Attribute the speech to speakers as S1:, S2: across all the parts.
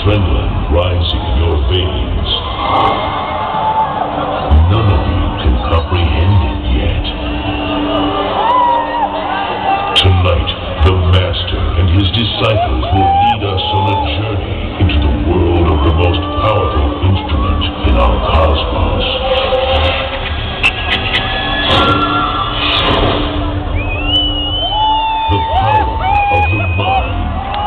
S1: adrenaline rising in your veins. None of you can comprehend it yet. Tonight, the Master and his disciples will lead us on a journey into the world of the most powerful instrument in our cosmos. The power of the mind.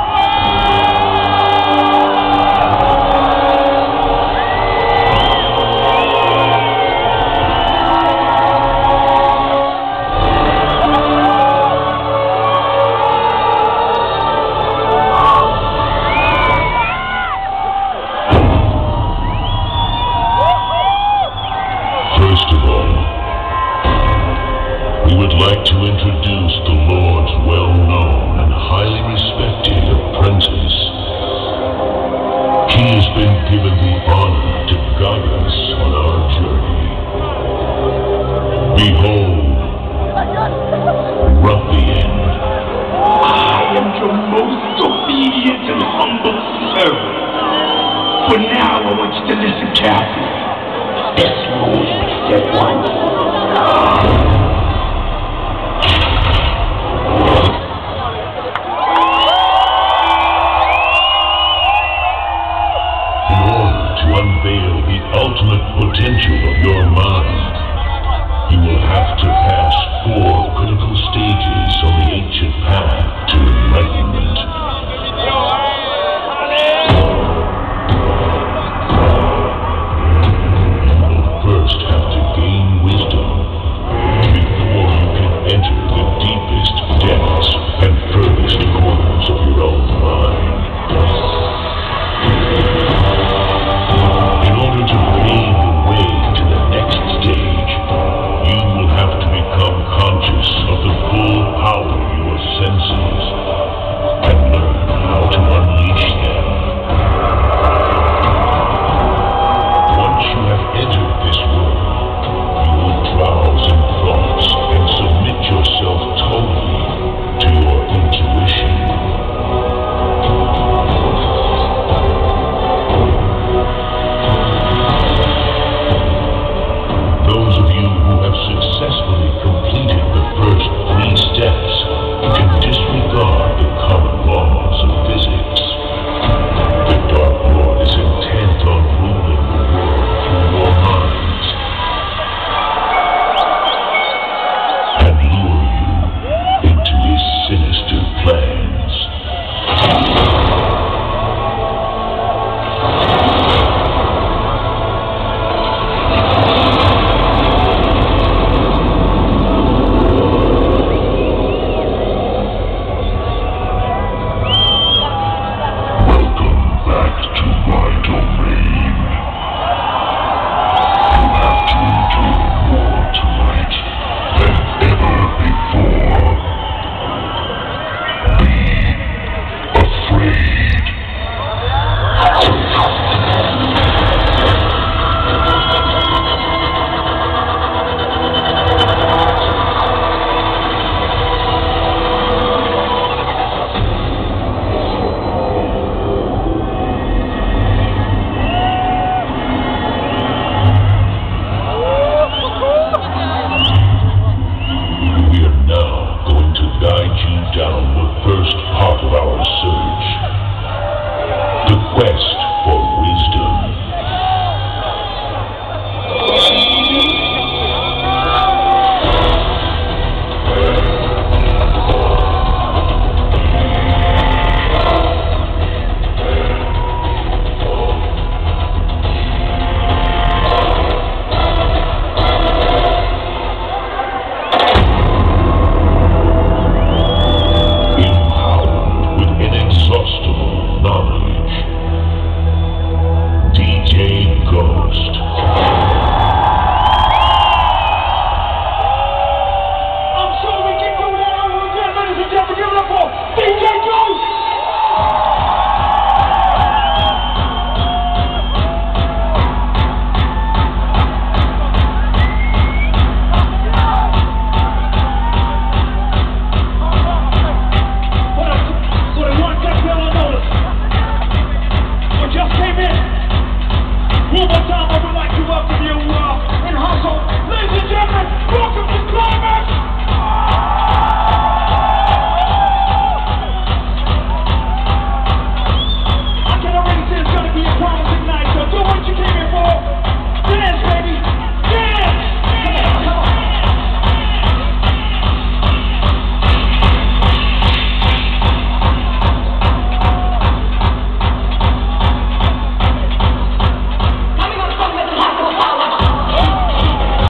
S1: First of all, we would like to introduce the Lord's well-known and highly respected apprentice. He has been given the honor to guide us on our journey. Behold, Ruffian.
S2: I am your most obedient and humble servant. For now, I want you to listen carefully. This rules, Step 1.